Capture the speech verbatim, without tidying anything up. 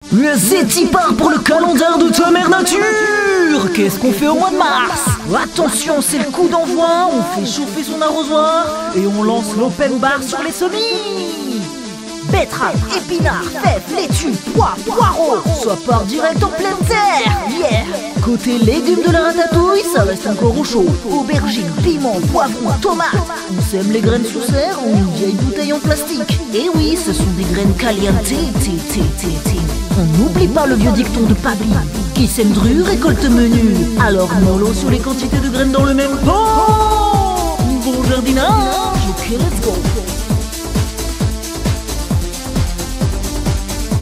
Mais c'est y part pour le calendrier de ta mère nature. Qu'est-ce qu'on fait au mois de mars? Attention, c'est le coup d'envoi. On fait chauffer son arrosoir et on lance l'open bar sur les semis. Betteraves, épinards, fèves, laitue, pois, poireaux. Ça part direct en pleine terre. Yeah. Côté légumes de la ratatouille, ça reste encore au chaud. Aubergines, piments, poivrons, tomates. On sème les graines sous serre ou une vieille bouteille en plastique. Et oui, ce sont des graines caliente. On n'oublie pas le vieux dicton de Pabli. Qui sème dru récolte menu. Alors mollo sur les quantités de graines dans le même pot. Bon jardinage, ok let's go.